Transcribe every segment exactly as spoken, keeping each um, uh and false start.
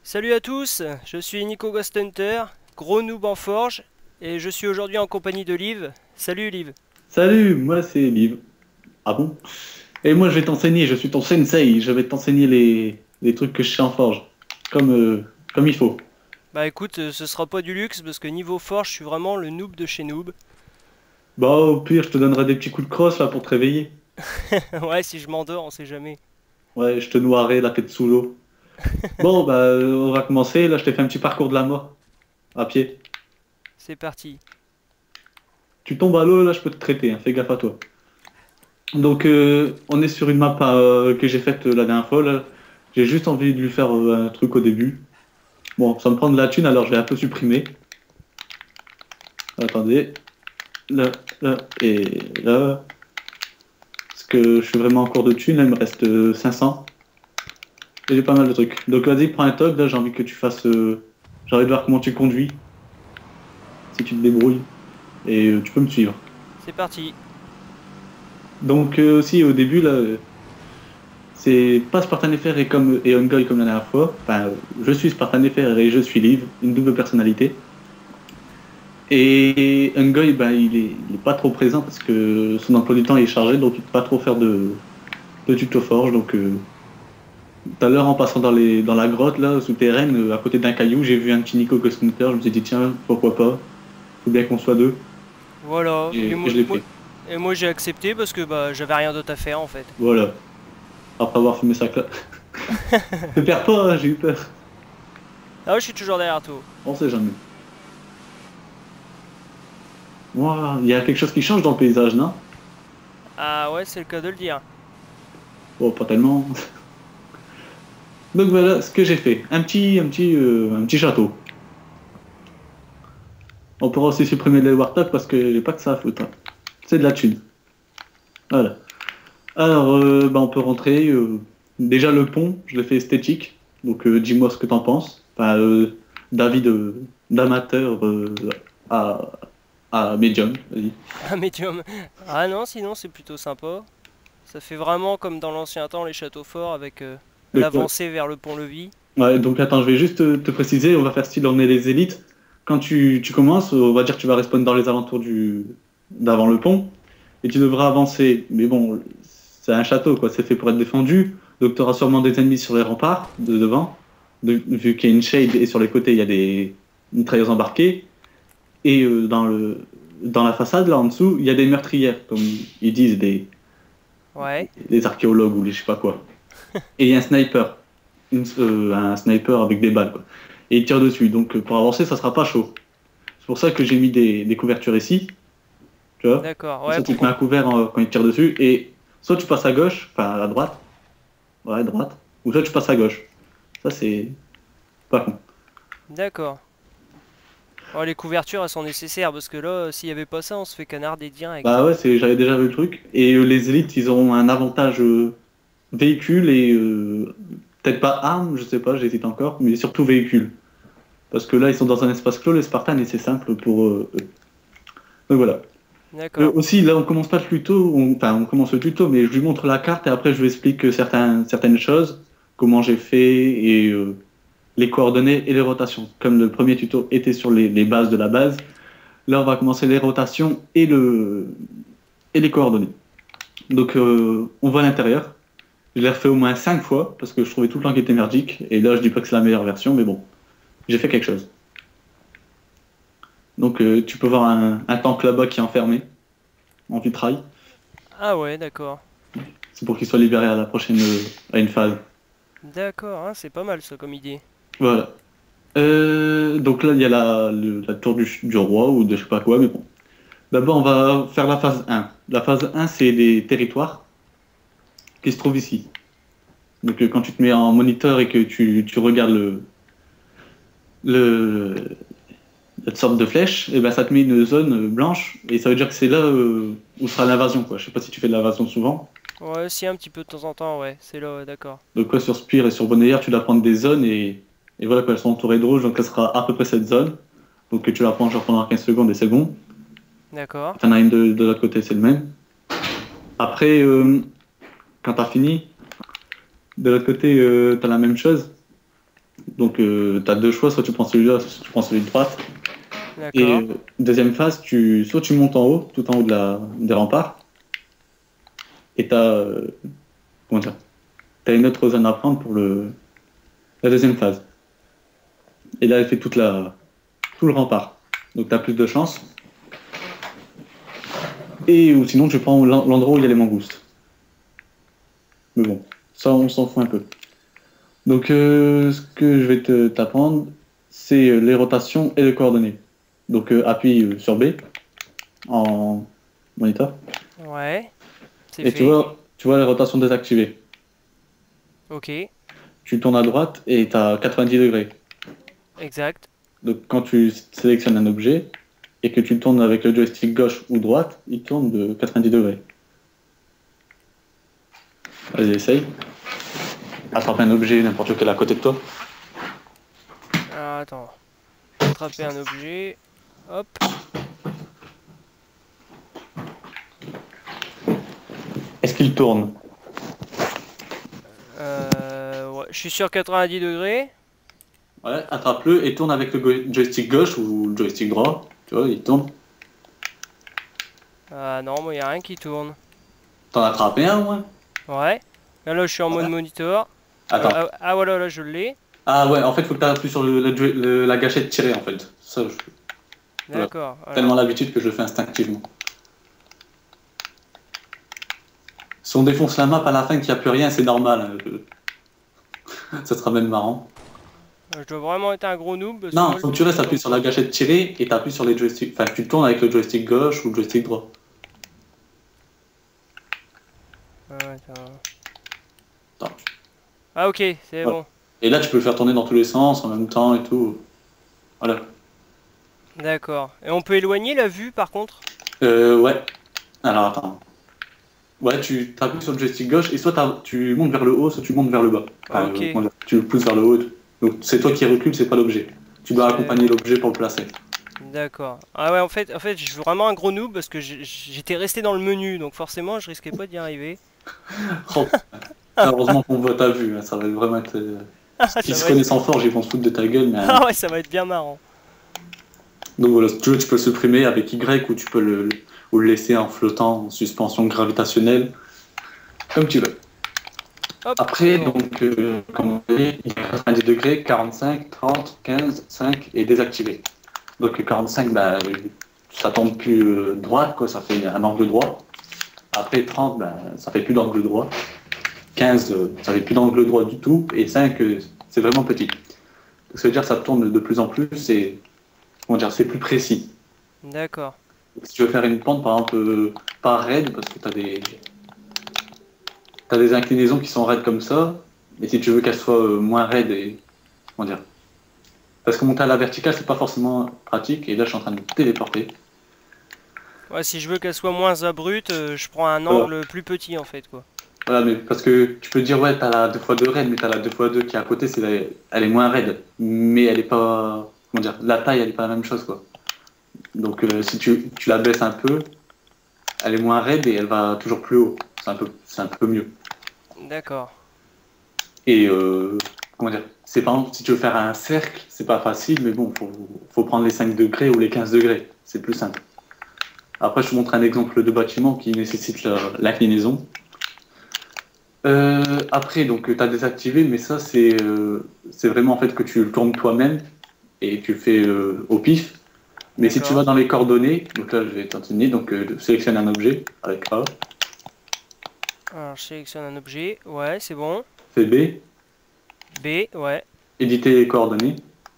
Salut à tous, je suis Nico Ghost Hunter, gros noob en forge, et je suis aujourd'hui en compagnie de Liv. Salut Liv. Salut, moi c'est Liv. Ah bon? Et moi je vais t'enseigner, je suis ton sensei, je vais t'enseigner les, les trucs que je sais en forge. Comme, euh, comme il faut. Bah écoute, euh, ce sera pas du luxe parce que niveau forge, je suis vraiment le noob de chez noob. Bah au pire je te donnerai des petits coups de crosse là pour te réveiller. Ouais, si je m'endors, on sait jamais. Ouais, je te noierai la tête sous l'eau. Bon bah euh, on va commencer, là je t'ai fait un petit parcours de la mort. À pied. C'est parti. Tu tombes à l'eau, là je peux te traiter, hein, fais gaffe à toi. Donc euh, on est sur une map euh, que j'ai faite euh, la dernière fois là. J'ai juste envie de lui faire euh, un truc au début. Bon, ça me prend de la thune alors je vais un peu supprimer. Attendez. Là, là et là. Parce que je suis vraiment en cours de thunes, là, il me reste euh, cinq cents. Et j'ai pas mal de trucs. Donc vas-y, prends un tog, là j'ai envie que tu fasses... euh, J'ai envie de voir comment tu conduis, si tu te débrouilles. Et euh, tu peux me suivre. C'est parti. Donc euh, aussi au début, là, euh, c'est pas Spartan F R et, comme, et Ongoy comme la dernière fois. Enfin, euh, je suis Spartan F R et je suis Liv, une double personnalité. Et Ungoy, ben, il est, il est pas trop présent parce que son emploi du temps est chargé, donc il peut pas trop faire de, de tuto forge. Donc euh, tout à l'heure, en passant dans, les, dans la grotte, là, souterraine, euh, à côté d'un caillou, j'ai vu un petit Nico Cosmoter. Je me suis dit, tiens, pourquoi pas? Faut bien qu'on soit deux. Voilà. Et, Et et moi, je l'ai moi- fait. et moi, j'ai accepté parce que bah j'avais rien d'autre à faire en fait. Voilà. Après avoir fumé sa clope. Ne perds pas, hein, j'ai eu peur. Ah ouais, je suis toujours derrière toi. On sait jamais. Moi, il y a quelque chose qui change dans le paysage, non? Ah ouais, c'est le cas de le dire. Bon, pas tellement. Donc voilà ce que j'ai fait. Un petit, un petit, euh, un petit château. On pourra aussi supprimer les Warthog parce que j'ai pas que ça à foutre, hein. C'est de la thune. Voilà. Alors, euh, bah, on peut rentrer. euh, déjà, le pont, je l'ai fait esthétique. Donc, euh, dis-moi ce que t'en penses. Enfin, euh, d'avis de- d'amateur euh, à, à médium, vas-y. Un médium. Ah non, sinon c'est plutôt sympa. Ça fait vraiment comme dans l'ancien temps les châteaux forts avec euh, De quoi? l'avancée vers le pont-levis. Ouais, donc, attends, je vais juste te, te préciser. On va faire style, on est les élites. Quand tu, tu commences, on va dire que tu vas respawn dans les alentours du, d'avant le pont. Et tu devras avancer. Mais bon, c'est un château, quoi. C'est fait pour être défendu. Donc, tu auras sûrement des ennemis sur les remparts de devant. De- vu qu'il y a une shade et sur les côtés, il y a des mitrailleuses embarquées. Et euh, dans le, dans la façade, là en dessous, il y a des meurtrières, comme ils disent, des, Ouais. des archéologues ou les je sais pas quoi. Et il y a un sniper. Une- euh, un sniper avec des balles, quoi. Et il tire dessus. Donc, euh, pour avancer, ça sera pas chaud. C'est pour ça que j'ai mis des, des couvertures ici. Tu vois? D'accord. Comme Ouais, ça, tu pour te mets qu'on... un couvert euh, quand il tire dessus. Et soit tu passes à gauche, enfin à droite. Ouais, droite. Ou soit tu passes à gauche. Ça, c'est pas con. D'accord. Oh, les couvertures, elles sont nécessaires parce que là, euh, s'il y avait pas ça, on se fait canarder direct. Bah ouais, c'est, j'avais déjà vu le truc. Et euh, les élites, ils ont un avantage euh, véhicule et euh, peut-être pas arme, je sais pas, j'hésite encore, mais surtout véhicule. Parce que là, ils sont dans un espace clos, les Spartans, et c'est simple pour euh, eux. Donc voilà. Euh, D'accord. aussi, là, on commence pas le tuto, on- enfin, on commence le tuto, mais je lui montre la carte et après, je lui explique euh, certains, certaines choses, comment j'ai fait et euh, les coordonnées et les rotations. Comme le premier tuto était sur les, les bases de la base, là, on va commencer les rotations et, le, et les coordonnées. Donc, euh, on voit l'intérieur. Je l'ai refait au moins cinq fois parce que je trouvais tout le temps qu'il était merdique. Et là, je dis pas que c'est la meilleure version, mais bon, j'ai fait quelque chose. Donc, euh, tu peux voir un, un tank là-bas qui est enfermé en vitrail. Ah ouais, d'accord. C'est pour qu'il soit libéré à la prochaine, euh, à une phase. D'accord, hein, c'est pas mal ça comme idée. Voilà. Euh, donc là, il y a la, le- la tour du, du roi ou de je sais pas quoi, mais bon. D'abord, on va faire la phase un. La phase un, c'est les territoires qui se trouvent ici. Donc, euh, quand tu te mets en moniteur et que tu, tu regardes le, le, cette sorte de flèche, et ben ça te met une zone euh, blanche et ça veut dire que c'est là euh, où sera l'invasion, quoi. Je sais pas si tu fais de l'invasion souvent. Ouais, si un petit peu de temps en temps, ouais, c'est là, ouais, d'accord. Donc quoi, sur Spire et sur Bonneillard, tu dois prendre des zones et, et voilà, quoi, elles sont entourées de rouge, donc ça sera à peu près cette zone. Donc tu la prends genre pendant quinze secondes et c'est bon. D'accord. T'en as une de, de l'autre côté, c'est le même. Après, euh, quand t'as fini, de l'autre côté, euh, t'as la même chose. Donc euh, tu as deux choix, soit tu prends celui-là, soit tu prends celui de droite. Et D'accord. euh, deuxième phase, tu, soit tu montes en haut, tout en haut de la, des remparts, et tu as, comment dire, t'as une autre zone à prendre pour le, la deuxième phase. Et là, elle fait toute la, tout le rempart. Donc tu as plus de chance. Et ou sinon, tu prends l'en- l'endroit où il y a les mangoustes. Mais bon, ça, on s'en fout un peu. Donc, euh, ce que je vais te t'apprendre, c'est euh, les rotations et les coordonnées. Donc, euh, appuie euh, sur B en moniteur. Ouais, c'est Et tu fait. vois, tu vois les rotations désactivées. Ok, Tu tournes à droite et tu as quatre-vingt-dix degrés. exact. Donc, quand tu sélectionnes un objet et que tu le tournes avec le joystick gauche ou droite, il tourne de quatre-vingt-dix degrés. Vas-y, essaye. Attrape un objet, n'importe quel à côté de toi. Alors, attends. Attraper un objet. Hop. Est-ce qu'il tourne? Euh, ouais, je suis sur quatre-vingt-dix degrés. Ouais, attrape-le et tourne avec le go- joystick gauche ou le joystick droit. Tu vois, il tourne. Ah non, moi, il n'y a rien qui tourne. T'en as attrapé un, au moins? Ouais. Là, là, je suis en mode Ouais. monitor. Euh, Attends. ah, ah, voilà, là, je l'ai. Ah ouais, en fait, faut que tu appuies sur le, le joy- le- la gâchette tirée, en fait. Ça, je- voilà. D'accord. Tellement Alors, l'habitude que je le fais instinctivement. Si on défonce la map à la fin qu'il n'y a plus rien, c'est normal, hein, je- ça sera même marrant. je dois vraiment être un gros noob parce que Non, moi, faut que je, tu je restes appuyé tourne sur la pas. gâchette tirée et tu appuies sur les joysticks. Enfin, tu tournes avec le joystick gauche ou le joystick droit. Ah, attends. Attends. Ah, ok, c'est Voilà. bon. Et là, tu peux le faire tourner dans tous les sens en même temps et tout. Voilà. D'accord. Et on peut éloigner la vue par contre? Euh, ouais. Alors, attends. Ouais, tu appuies sur le joystick gauche et soit t'as- tu montes vers le haut, soit tu montes vers le bas. Enfin, Ok, euh, comment dire, tu le pousses vers le haut. et tout. Donc, c'est toi qui recule, c'est pas l'objet. Tu dois c'est accompagner bon. l'objet pour le placer. D'accord. Ah ouais, en fait, en fait, je suis vraiment un gros noob parce que j'ai- j'étais resté dans le menu, donc forcément, je risquais pas d'y arriver. Oh, heureusement qu'on voit ta vue, hein, ça va vraiment être. euh, Ils Ça se va être... connaissent en fort, ils vont se foutre de ta gueule. Mais, euh, Ah ouais, ça va être bien marrant. donc voilà, si tu veux, tu peux le supprimer avec Y ou tu peux le, le- ou le laisser en flottant en suspension gravitationnelle, comme tu veux. Hop, c'est Après, bon. donc, euh, comme vous voyez, il y a quatre-vingt-dix degrés, quarante-cinq, trente, quinze, cinq et désactivé. Donc quarante-cinq, bah, ça tombe plus euh, droite, quoi, ça fait un angle droit. Après trente, bah, ça fait plus d'angle droit. quinze, euh, ça fait plus d'angle droit du tout. Et cinq, euh, c'est vraiment petit. Ça veut dire que ça tourne de plus en plus, c'est comment dire, c'est plus précis. D'accord. Si tu veux faire une pente, par exemple, euh, pas raide, parce que tu as des, t'as des inclinaisons qui sont raides comme ça, mais si tu veux qu'elles soient euh, moins raides et, comment dire, parce que monter à la verticale, c'est pas forcément pratique, et là, je suis en train de me téléporter. Ouais, si je veux qu'elle soit moins abrupte, euh, je prends un Voilà. angle plus petit en fait, quoi. Voilà, mais parce que tu peux dire, ouais, t'as la deux fois deux raide, mais t'as la deux fois deux qui est à côté, c'est la- elle est moins raide, mais elle est pas, comment dire, la taille, elle est pas la même chose, quoi. Donc, euh, si tu, tu la baisses un peu, elle est moins raide et elle va toujours plus haut. C'est un peu, c'est un peu mieux. D'accord. Et euh, comment dire, c'est par exemple, si tu veux faire un cercle, c'est pas facile, mais bon, faut, faut prendre les cinq degrés ou les quinze degrés. C'est plus simple. Après, je te montre un exemple de bâtiment qui nécessite la- l'inclinaison. Euh, après, donc, tu as désactivé, mais ça, c'est euh, c'est vraiment en fait que tu le tournes toi-même et tu le fais euh, au pif. Mais si tu vas D'accord. dans les coordonnées, donc là, je vais t'enseigner, donc euh, sélectionne un objet avec A, Alors, je sélectionne un objet. Ouais, c'est bon. fais B, B, ouais. éditer les coordonnées.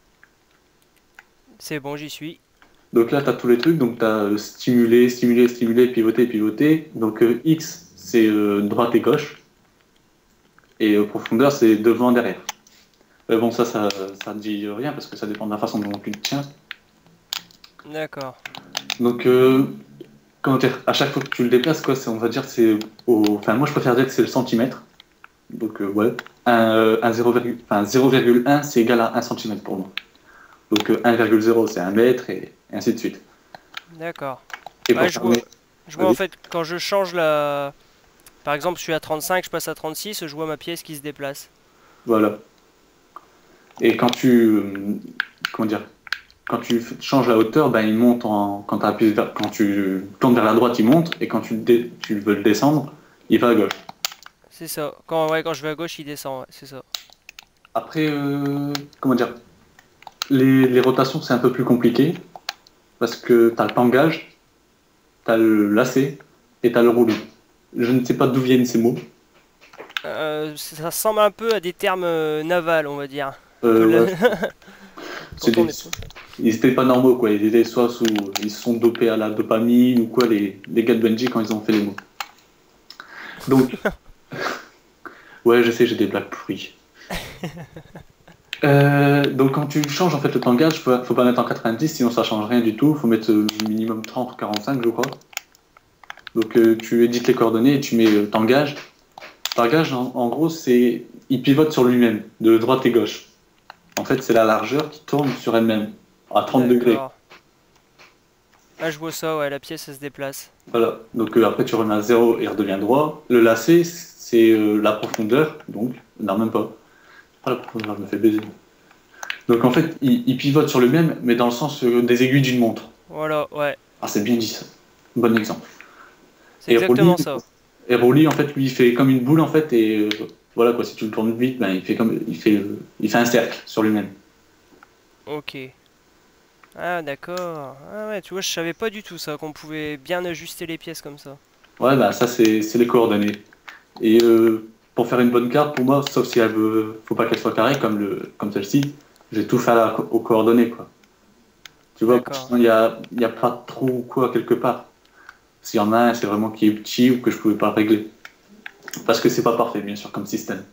C'est bon, j'y suis. Donc là, tu as tous les trucs. Donc, tu as stimuler, stimuler, stimuler, pivoter, pivoter. Donc, euh, X, c'est euh, droite et gauche. Et euh, profondeur, c'est devant, derrière. Mais bon, ça, ça ne dit rien parce que ça dépend de la façon dont tu le tiens. D'accord. Donc, euh, comment dire, à chaque fois que tu le déplaces, quoi, c'est- on va dire, c'est au. Enfin, moi, je préfère dire que c'est le centimètre. Donc, euh, ouais. Un, euh, un zéro virgule enfin, zéro virgule un, c'est égal à un centimètre pour moi. Donc, euh, un virgule zéro, c'est un mètre et ainsi de suite. D'accord. Et pour Ouais, je vois. terminer, Je vois en vas-y. fait quand je change la. Par exemple, je suis à trente-cinq, je passe à trente-six, je vois ma pièce qui se déplace. Voilà. Et quand tu, euh, comment dire, quand tu f- changes la hauteur, ben, il monte en, quand, t'appuies vers- quand tu tournes vers la droite, il monte, et quand tu, dé- tu veux le descendre, il va à gauche. C'est ça. Quand, ouais, quand je vais à gauche, il descend, ouais, c'est ça. Après, euh, comment dire, les, les rotations, c'est un peu plus compliqué, parce que tu as le tangage, tu as le lacet, et tu as le roulis. Je ne sais pas d'où viennent ces mots. Euh, ça ressemble un peu à des termes euh, navals, on va dire. Un peu Euh, la- ouais, c'est quand on des, est... ils étaient pas normaux, quoi. Ils étaient soit sous, ils se sont dopés à la dopamine, ou quoi, les, les gars de Bungie, quand ils ont fait les mots. Donc, ouais, je sais, j'ai des blagues pourries. Euh, donc quand tu changes en fait le tangage, faut, faut pas mettre en quatre-vingt-dix, sinon ça change rien du tout. Faut mettre euh, minimum trente ou quarante-cinq, je crois. Donc euh, tu édites les coordonnées et tu mets euh, tangage. Tangage, en, en gros, c'est il pivote sur lui-même, de droite et gauche. En fait, c'est la largeur qui tourne sur elle-même à trente degrés. D'accord. Ah, je vois ça, ouais, la pièce, elle se déplace. Voilà. Donc euh, après tu remets à zéro et il redevient droit. Le lacet, c'est euh, la profondeur, donc non même pas. Pas la profondeur, je me fais baiser. Donc en fait, il, il pivote sur lui-même, mais dans le sens euh, des aiguilles d'une montre. Voilà, ouais. Ah, c'est bien dit ça. Bon exemple. C'est Et Rolly, exactement ça. et Rolly, en fait, lui, il fait comme une boule, en fait, et euh, voilà, quoi, si tu le tournes vite, ben, il fait comme, il fait, euh, il fait un cercle sur lui-même. Ok. Ah, d'accord. Ah ouais, tu vois, je savais pas du tout ça, qu'on pouvait bien ajuster les pièces comme ça. Ouais, ben, ça, c'est, c'est les coordonnées. Et euh, pour faire une bonne carte, pour moi, sauf si elle veut, faut pas qu'elle soit carrée, comme, le, comme celle-ci, j'ai tout fait à la- aux coordonnées, quoi. Tu vois, D'accord. sinon, il y a, il y a pas de trou ou quoi, quelque part. S'il y en a un, c'est vraiment qui est petit ou que je pouvais pas régler. Parce que c'est pas parfait, bien sûr, comme système.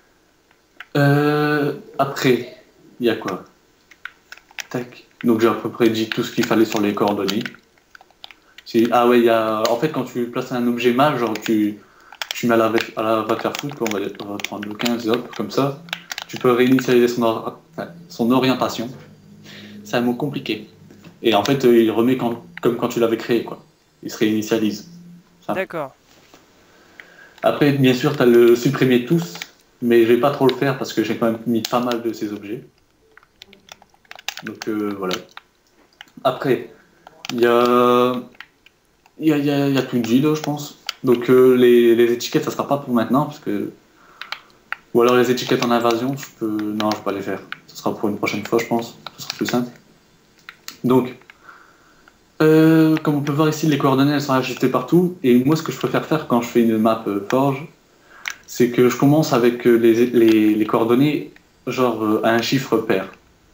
Euh, après, il y a quoi? Tac. Donc j'ai à peu près dit tout ce qu'il fallait sur les coordonnées. Si- Ah ouais, il y a... En fait, quand tu places un objet mal, genre tu, tu mets à la, va- à la va te faire foutre, quoi, on va, on va prendre le quinze, hop, comme ça. Tu peux réinitialiser son, or- enfin, son orientation. C'est un mot compliqué. Et en fait, euh, il remet quand- comme quand tu l'avais créé, quoi. Il se réinitialise. Ça. D'accord. Après, bien sûr, tu as le supprimer tous, mais je vais pas trop le faire parce que j'ai quand même mis pas mal de ces objets. Donc euh, voilà. Après, il y a, il y a, il y a, il y a tout dit là, je pense. Donc euh, les, les étiquettes, ça sera pas pour maintenant, parce que... Ou alors les étiquettes en invasion, je peux... Non, je vais pas les faire. Ce sera pour une prochaine fois, je pense. Ce sera plus simple. Donc, euh, comme on peut voir ici, les coordonnées, elles sont ajustées partout. Et moi, ce que je préfère faire quand je fais une map euh, Forge, c'est que je commence avec euh, les, les, les coordonnées, genre euh, à un chiffre pair.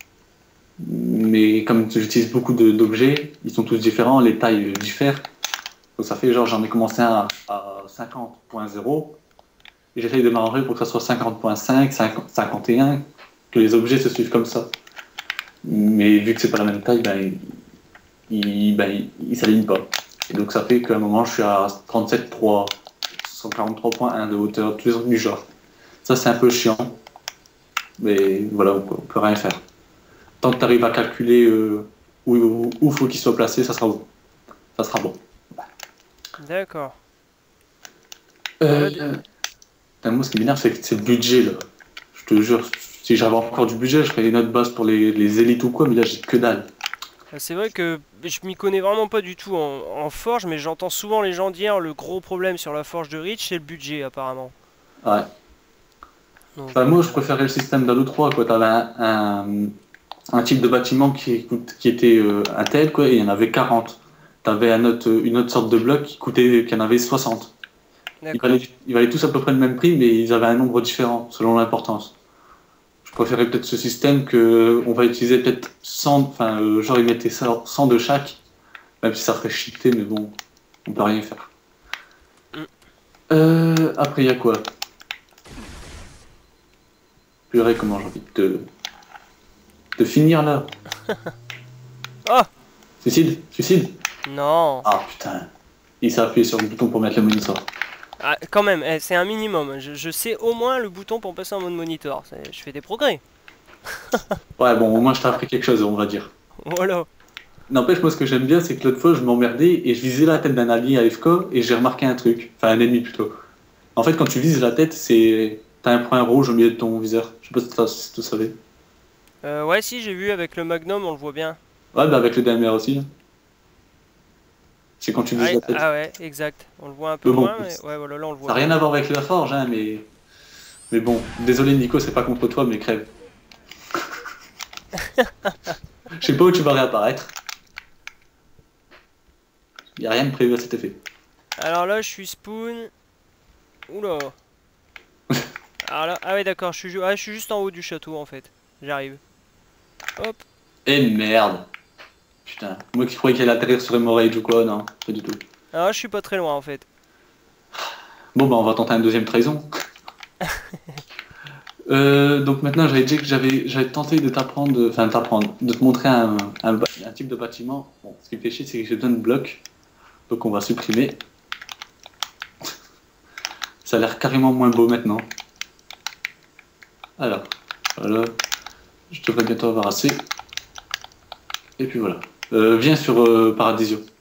Mais comme j'utilise beaucoup de- d'objets, ils sont tous différents, les tailles diffèrent. Donc ça fait genre j'en ai commencé un à, à cinquante point zéro et j'essaye de m'arranger pour que ça soit cinquante point cinq, cinquante, cinquante et un, que les objets se suivent comme ça. Mais vu que c'est pas la même taille, ben, ils il, ben, il, il s'alignent pas. Et donc ça fait qu'à un moment je suis à trente-sept virgule trois, cent quarante-trois point un de hauteur, tous les trucs du genre. Ça c'est un peu chiant, mais voilà, on peut, on peut rien faire. Tant que tu arrives à calculer euh, où, où, où faut qu'il soit placé, ça sera bon. Ça sera bon. D'accord. Euh, Ouais, d- euh, putain, moi, ce qui m'énerve, c'est que c'est le budget, là. Je te jure, si j'avais encore du budget, je ferais des notes basses pour les, les élites ou quoi, mais là, j'ai que dalle. C'est vrai que je m'y connais vraiment pas du tout en, en forge, mais j'entends souvent les gens dire le gros problème sur la forge de Reach, c'est le budget apparemment. Ouais. Donc, Enfin, moi, je euh, préférais le système d'Halo trois, quoi. T'avais un, un, un type de bâtiment qui, coûte- qui était euh, un tel, quoi, et il y en avait quarante. T'avais un autre, une autre sorte de bloc qui coûtait, qui en avait soixante. Ils d'accord. valaient, ils valaient tous à peu près le même prix, mais ils avaient un nombre différent, selon l'importance. Je préférais peut-être ce système que on va utiliser peut-être cent, enfin, euh, genre ils mettaient ça cent de chaque, même si ça ferait cheater, mais bon, on peut rien y faire. Mm. Euh, après, il y a quoi? Purée, comment j'ai envie de, te- de finir là? Oh Suicide? Suicide? non. Ah putain, il s'est appuyé sur le bouton pour mettre le monitor. Ah, quand même, eh, c'est un minimum. Je, je sais au moins le bouton pour passer en mode monitor. C'est- Je fais des progrès. Ouais, bon, au moins je t'ai appris quelque chose, on va dire. Voilà. N'empêche, moi ce que j'aime bien, c'est que l'autre fois je m'emmerdais et je visais la tête d'un allié à F K et j'ai remarqué un truc, enfin un ennemi plutôt. En fait, quand tu vises la tête, c'est t'as un point rouge au milieu de ton viseur. Je sais pas si t'as- si tu savais. Euh, ouais, si, j'ai vu avec le Magnum, on le voit bien. Ouais, bah avec le D M R aussi. Hein. C'est quand tu Ah, vises la tête. ah ouais, exact. On le voit un peu Mais bon, moins, mais ouais, voilà, là on le ça voit n'a rien bien. à voir avec la forge, hein, mais... Mais bon, désolé Nico, c'est pas contre toi, mais crève. Je sais pas où tu vas réapparaître. Y a rien de prévu à cet effet. Alors là, je suis spawn. Oula. Alors là, ah ouais, d'accord, je suis, ju- ah, je suis juste en haut du château en fait. J'arrive. Hop. Eh merde. Putain, moi qui croyais qu'elle allait atterrir sur Hemorrhage ou quoi, non, pas du tout. Alors je suis pas très loin en fait. Bon bah on va tenter un deuxième trahison. Euh, donc maintenant j'avais dit que j'avais j'avais tenté de t'apprendre, enfin de t'apprendre, de te montrer un, un, ba- un type de bâtiment. Bon, ce qui me fait chier c'est que j'ai besoin de blocs, donc on va supprimer. Ça a l'air carrément moins beau maintenant. Alors, voilà, je devrais bientôt avoir assez. Et puis voilà. Euh, viens sur euh, Paradisio.